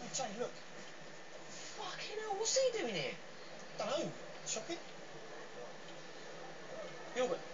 Jay, look. Fucking hell, what's he doing here? Dunno. Shopping? Gilbert,